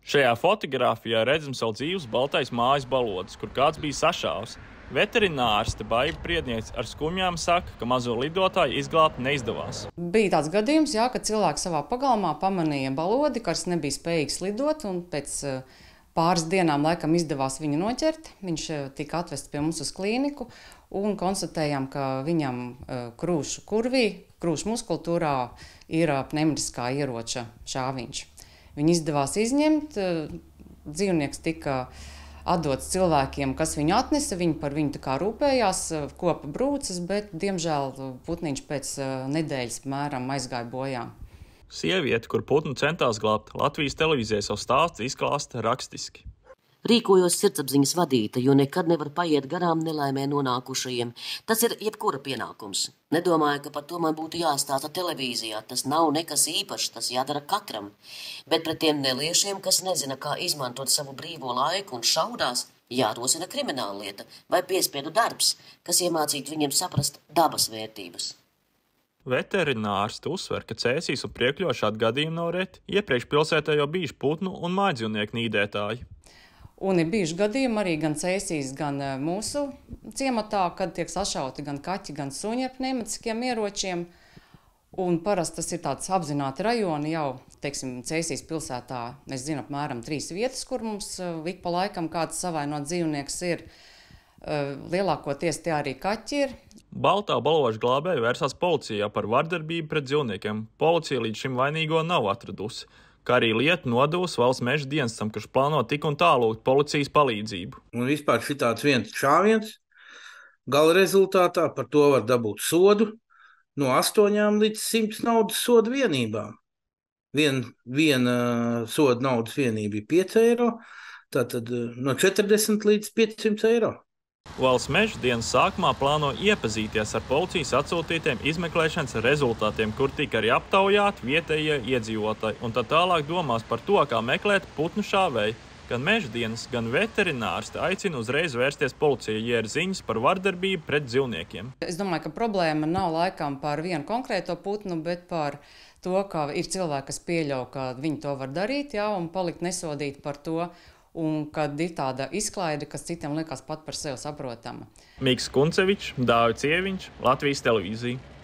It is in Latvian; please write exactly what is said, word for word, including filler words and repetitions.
Šajā fotografijā redzams vēl dzīves baltais mājas balodis, kur kāds bija sašāvis. Veterinārste Baiba Priedniece ar skumjām saka, ka mazo lidotāju izglābt neizdevās. Bija tāds gadījums, jā, ka cilvēks savā pagalmā pamanīja balodi, kas nebija spējīgs lidot, un pēc pāris dienām laikam izdevās viņu noķert. Viņš tika atvests pie mums uz klīniku un konstatējām, ka viņam krūšu kurvī, krūšu muskultūrā ir pneumatiskā ieroča šāviņš. Viņu izdevās izņemt, dzīvnieks tika atdots cilvēkiem, kas viņu atnesa, viņi par viņu tā kā rūpējās, kopa brūces, bet, diemžēl, putniņš pēc nedēļas mēram aizgāja bojā. Sieviete, kur putnu centās glābt, Latvijas televīzijai savu stāstu izklāsta rakstiski. Rīkojos sirdsapziņas vadīta, jo nekad nevar paiet garām nelaimē nonākušajiem. Tas ir jebkura pienākums. Nedomāju, ka par to man būtu jāstāsta televīzijā. Tas nav nekas īpašs, tas jādara katram. Bet pret tiem neliešiem, kas nezina, kā izmantot savu brīvo laiku un šaudās, jārosina krimināla lieta vai piespiedu darbs, kas iemācītu viņiem saprast dabas vērtības. Veterinārste uzsver, ka Cēsīs un Priekļos šādi gadījumi nav reti. Iepriekš pilsētā jau bijuši putnu un mājdzīvnieku nīdētāji. Un ir bijuši gadījumi arī gan Cēsīs, gan mūsu ciematā, kad tiek sašauti gan kaķi, gan suņi ar pneimatiskiem ieročiem. Un parasti tas ir tāds apzināti rajoni jau, teiksim, Cēsīs pilsētā, es zinu apmēram trīs vietas, kur mums ik pa laikam kāds savainot dzīvnieks ir. Lielākoties tie arī kaķi ir. Baltā baloža glābēja vērsās policijā par vardarbību pret dzīvniekiem. Policija līdz šim vainīgo nav atradusi, kā arī lietu nodevusi valsts meža dienestam, kurš plāno tik un tā lūgt policijas palīdzību. Un vispār šitāds viens šāviens, gala rezultātā par to var dabūt sodu no astoņām līdz simts naudas sodu vienībām. Vien, viena soda naudas vienība ir pieci eiro, tātad no četrdesmit līdz piecsimt eiro. Valsts meža dienas sākumā plāno iepazīties ar policijas atsūtītiem izmeklēšanas rezultātiem, kur tika arī aptaujāti vietējie iedzīvotāji, un tad tālāk domās par to, kā meklēt putnu šāvēju. Gan meža dienas, gan veterinārste aicina uzreiz vērsties policijai, ja ir ziņas par vardarbību pret dzīvniekiem. Es domāju, ka problēma nav laikam par vienu konkrēto putnu, bet par to, ka ir cilvēki, kas pieļauj, ka viņi to var darīt, jā, un palikt nesodīti par to. Un kad ir tāda izklaide, kas citiem liekas pat par sevi saprotama. Miks Kuncevičs, Dāvis Ieviņš, Latvijas televīzija.